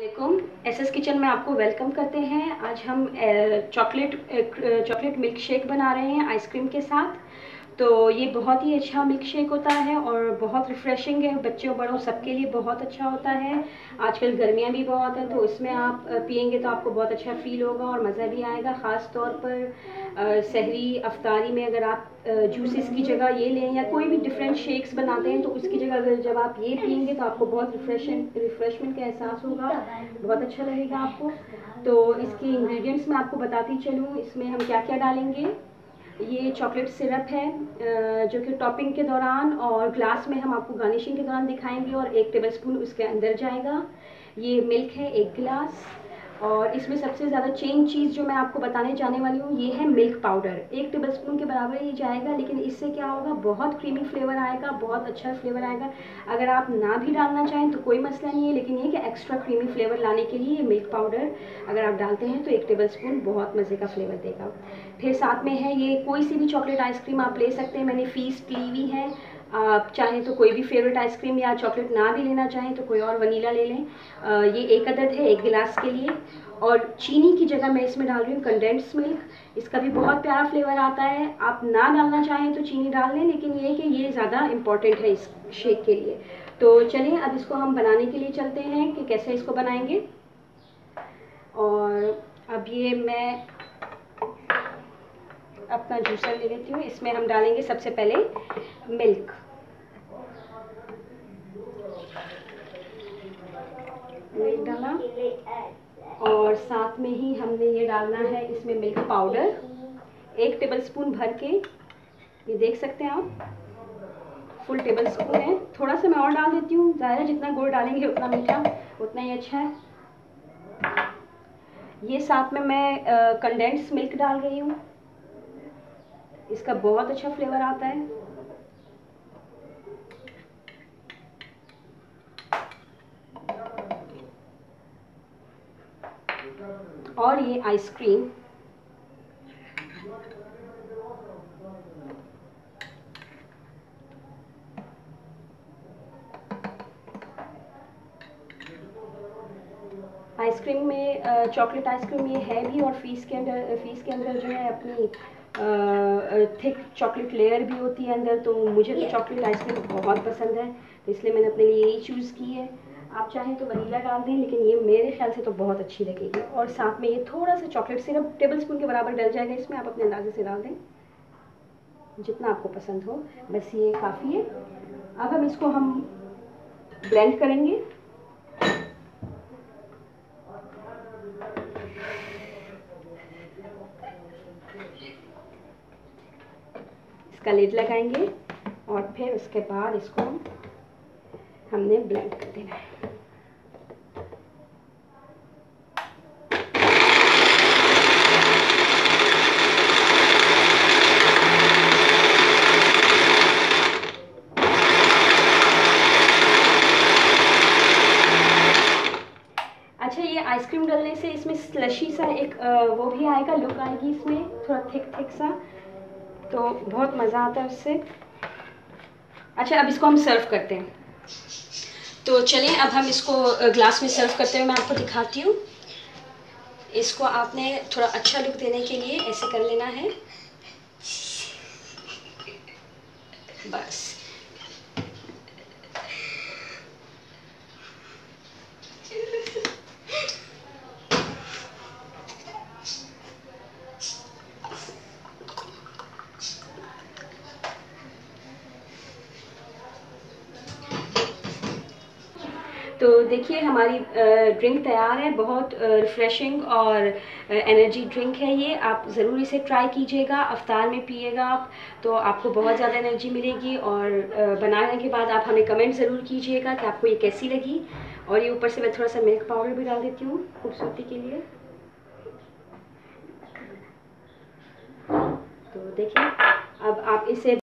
वालेकुम, SS kitchen में आपको वेलकम करते हैं। आज हम चॉकलेट मिल्क शेक बना रहे हैं आइसक्रीम के साथ। तो ये बहुत ही अच्छा मिल्क शेक होता है और बहुत रिफ़्रेशिंग है, बच्चों बड़ों सबके लिए बहुत अच्छा होता है। आजकल गर्मियाँ भी बहुत हैं तो इसमें आप पियेंगे तो आपको बहुत अच्छा फ़ील होगा और मज़ा भी आएगा। ख़ास तौर पर सहरी अफ्तारी में अगर आप जूसेस की जगह ये लें या कोई भी डिफरेंट शेक्स बनाते हैं तो उसकी जगह अगर जब आप ये पियेंगे तो आपको बहुत रिफ़्रेशमेंट का एहसास होगा, बहुत अच्छा लगेगा आपको। तो इसके इंग्रेडिएंट्स मैं आपको बताती चलूँ, इसमें हम क्या क्या डालेंगे। ये चॉकलेट सिरप है जो कि टॉपिंग के दौरान और ग्लास में हम आपको गार्निशिंग के दौरान दिखाएंगे और 1 टेबलस्पून उसके अंदर जाएगा। ये मिल्क है 1 गिलास और इसमें सबसे ज़्यादा चेंज चीज़ जो मैं आपको बताने जाने वाली हूँ ये है मिल्क पाउडर। 1 टेबलस्पून के बराबर ही जाएगा, लेकिन इससे क्या होगा, बहुत क्रीमी फ्लेवर आएगा, बहुत अच्छा फ्लेवर आएगा। अगर आप ना भी डालना चाहें तो कोई मसला नहीं है, लेकिन ये कि एक्स्ट्रा क्रीमी फ्लेवर लाने के लिए ये मिल्क पाउडर अगर आप डालते हैं तो 1 टेबलस्पून बहुत मज़े का फ्लेवर देगा। फिर साथ में है ये कोई सी भी चॉकलेट आइसक्रीम आप ले सकते हैं, मैंने फीस्ट ली हुई है। आप चाहें तो कोई भी फेवरेट आइसक्रीम या चॉकलेट ना भी लेना चाहें तो कोई और वनीला ले लें। ये 1 अदद है 1 गिलास के लिए। और चीनी की जगह मैं इसमें डाल रही हूँ कंडेंस्ड मिल्क, इसका भी बहुत प्यारा फ्लेवर आता है। आप ना डालना चाहें तो चीनी डाल लें, लेकिन ये कि ये ज़्यादा इम्पॉर्टेंट है इस शेक के लिए। तो चलिए अब इसको हम बनाने के लिए चलते हैं कि कैसे इसको बनाएंगे। और अब ये मैं अपना जूसर ले लेती हूँ, इसमें हम डालेंगे सबसे पहले मिल्क। मिल्क डाला और साथ में ही हमने ये डालना है इसमें मिल्क पाउडर 1 टेबलस्पून भर के, ये देख सकते हैं आप फुल टेबल स्पून है। थोड़ा सा मैं और डाल देती हूँ, ज़्यादा जितना गुड़ डालेंगे उतना मीठा उतना ही अच्छा है। ये साथ में मैं कंडेंस्ड मिल्क डाल रही हूँ, इसका बहुत अच्छा फ्लेवर आता है। और ये आइसक्रीम आइसक्रीम में चॉकलेट आइसक्रीम ये है भी, और फीस के अंदर जो है अपनी थिक चॉकलेट लेयर भी होती है अंदर। तो मुझे तो चॉकलेट आइसक्रीम बहुत पसंद है तो इसलिए मैंने अपने लिए यही चूज़ की है। आप चाहें तो वनीला डाल दें, लेकिन ये मेरे ख्याल से तो बहुत अच्छी लगेगी। और साथ में ये थोड़ा सा चॉकलेट सिरप टेबलस्पून के बराबर डल जाएगा इसमें, आप अपने अंदाजे से डाल दें जितना आपको पसंद हो, बस ये काफ़ी है। अब हम इसको ब्लेंड करेंगे। इसका लिड लगाएंगे और फिर उसके बाद इसको हमने ब्लेंड कर देना है। अच्छा, ये आइसक्रीम डालने से इसमें स्लशी सा एक वो भी आएगा, लुक आएगी इसमें, थोड़ा थिक सा, तो बहुत मज़ा आता है उससे। अच्छा, अब इसको हम सर्व करते हैं। तो चलिए अब हम इसको ग्लास में सर्व करते हुए मैं आपको दिखाती हूँ। इसको आपने थोड़ा अच्छा लुक देने के लिए ऐसे कर लेना है बस। तो देखिए हमारी ड्रिंक तैयार है। बहुत रिफ़्रेशिंग और एनर्जी ड्रिंक है ये। आप ज़रूर इसे ट्राई कीजिएगा, अफ्तार में पिएगा आप तो आपको बहुत ज़्यादा एनर्जी मिलेगी। और बनाने के बाद आप हमें कमेंट ज़रूर कीजिएगा कि आपको ये कैसी लगी। और ये ऊपर से मैं थोड़ा सा मिल्क पाउडर भी डाल देती हूँ खूबसूरती के लिए। तो देखिए अब आप इसे